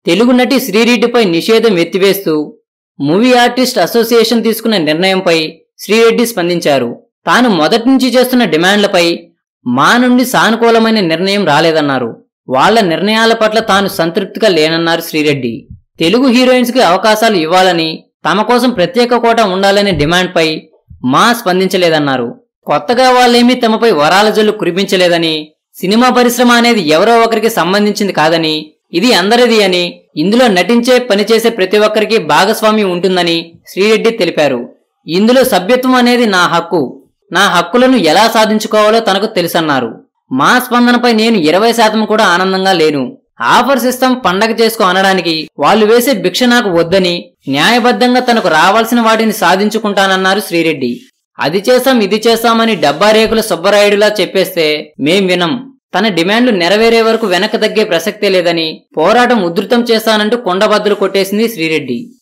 తెలుగు నటి శ్రీరెడ్డిపై నిషేధం ఎత్తివేస్తూ movie artist association తీసుకున్న నిర్ణయంపై శ్రీరెడ్డి స్పందించారు. తాను మొదటి నుంచి చేస్తున్న డిమాండ్లపై మా నుండి సానుకూలమైన నిర్ణయం రాలేదన్నారు. వాళ్ల నిర్ణయాల పట్ల తాను సంతృప్తిగా లేనన్నారు శ్రీరెడ్డి. తెలుగు హీరోయిన్స్ కి అవకాశాలు ఇవ్వాలని, తమ కోసం ప్రత్యేక కోటా ఉండాలనే డిమాండ్పై మా స్పందించలేదన్నారు. కొత్తగా వాళ్ళేమీ తమపై వరాల జల్లు కురిపించలేదని, సినిమా పరిశ్రమ అనేది ఎవరో ఒకరికి సంబంధించింది కాదని, ఇది అందరిది అని, ఇందులో నటించే పనిచేసే ప్రతి ఒక్కరికి భాగస్వామ్యం ఉంటుందని శ్రీరెడ్డి తెలిపారు. ఇందులో సభ్యత్వం అనేది నా హక్కు, నా హక్కులను ఎలా సాధించుకోవాలో తనకు తెలుసన్నారు. మా స్పందనపై నేను 20% కూడా ఆనందంగా లేను. ఆఫర్స్ ఇస్తాం పండగ చేసుకో అనడానికి వాళ్ళు వేసే భిక్ష నాకు వద్దని, న్యాయబద్ధంగా తనకు రావాల్సిన వాటిని సాధించుకుంటానన్నారు శ్రీరెడ్డి. అది చేస్తాం ఇది చేస్తామని డబ్బా రేకుల సుబ్బరాయుడులా చెప్పేస్తే మేం వినం. తన డిమాండ్లు నెరవేరే వరకు వెనక్కి తగ్గే ప్రసక్తే లేదని, పోరాటం ఉధృతం చేస్తానంటూ కొండబద్దలు కొట్టేసింది శ్రీరెడ్డి.